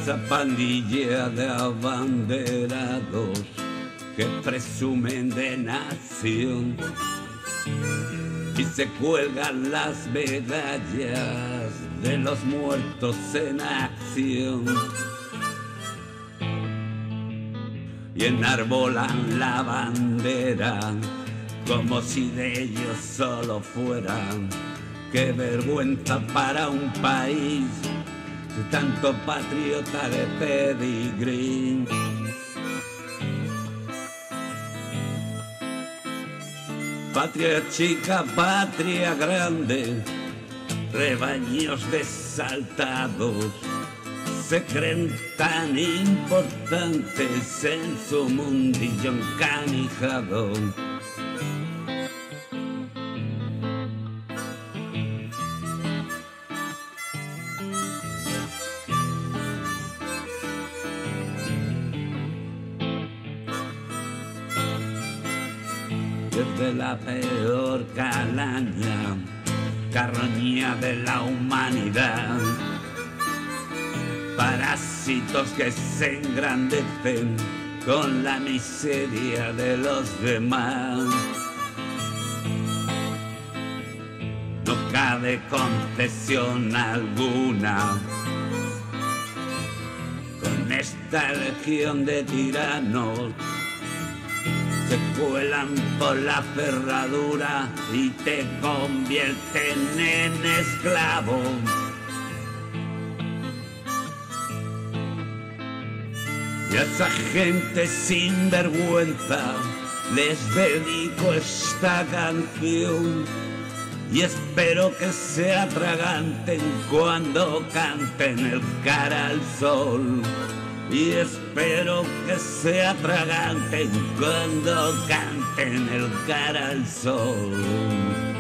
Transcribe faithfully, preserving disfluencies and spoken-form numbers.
esa pandilla de abanderados que presumen de nación y se cuelgan las medallas de los muertos en acción y enarbolan la bandera como si de ellos solo fueran. Qué vergüenza para un país de tanto patriota de pedigrí. Patria chica, patria grande, rebaños desaltados se creen tan importantes en su mundillo encanijado. Desde la peor calaña, carroña de la humanidad, parásitos que se engrandecen con la miseria de los demás. No cabe concesión alguna con esta legión de tiranos. Se cuelan por la ferradura y te convierten en esclavo. Y a esa gente sin vergüenza les dedico esta canción y espero que se atraganten cuando canten el cara al sol. Y espero que se atraganten cuando canten el cara al sol.